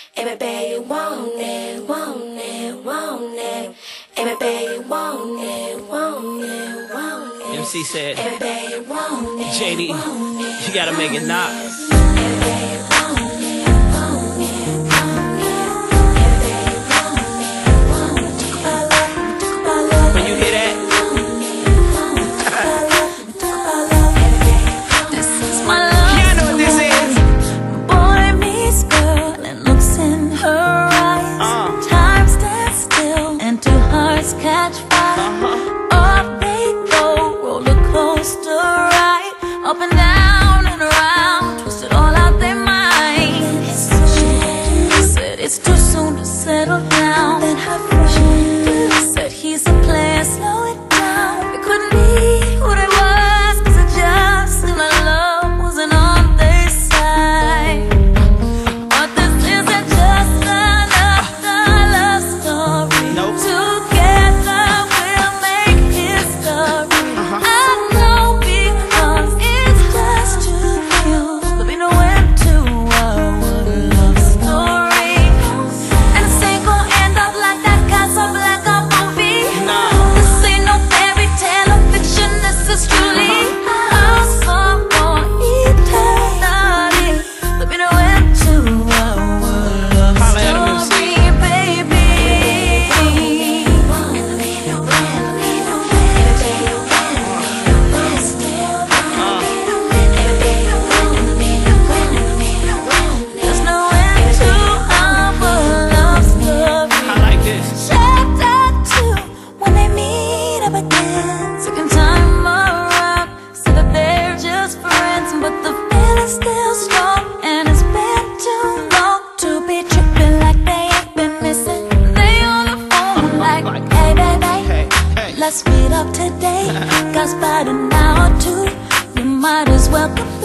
Every baby want it, want it, want it. Every baby want it, want it, want it. MC said, every baby want it, JD, you gotta make it knock. Every baby want it, want it, want it. Every baby want it, want it. When you hear that, This is my love. yeah, I know what this is. Boy meets girl and looks in her eyes. Time stands still and two hearts catch fire. Up they go, roller coaster ride, up and down and around, twisted all out their minds. She said it's too soon to settle down. Then her friend said he's a player, slow it down. It couldn't be who they was, 'cause it just seemed like love wasn't on their side. But this isn't just another love story. Nope. Together we'll make history. I know because it's just too real. But we know when to our love story. And this ain't gon' end up like that Casablanca movie. Nah. This ain't no fairy tale or fiction. This is truly our song for eternity. But we know when to our love Holla at 'em, MC. story, baby. There's no end to our love story. I like this. Chapter 2, when they meet up again. Second time around, say that they're just friends, but the feeling's still strong, and it's been too long to be tripping like they ain't been missing. They on the phone like, hey baby, Hey, hey. let's meet up today. 'Cause by an hour or two, you might as well come